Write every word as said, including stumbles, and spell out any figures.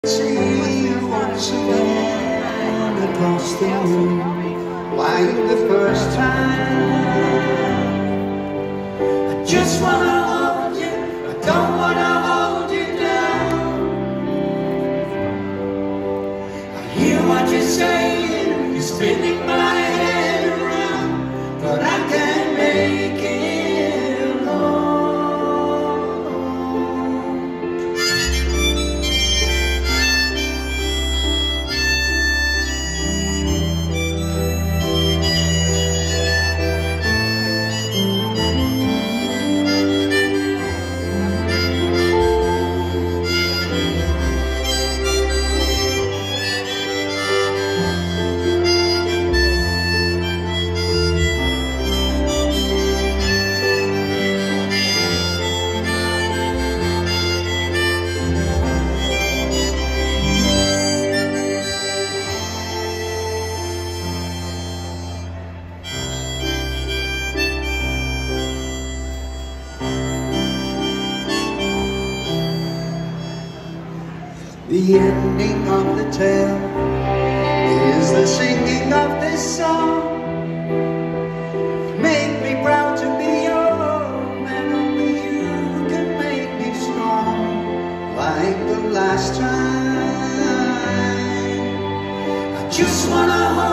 See you once again across the room, like the first time. I just wanna hold you, I don't wanna hold you down. I hear what you're saying, you're spinning my head around, but I can't make it alone. The ending of the tale is the singing of this song. Make me proud to be yours, and only you can make me strong, like the last time. I just wanna hold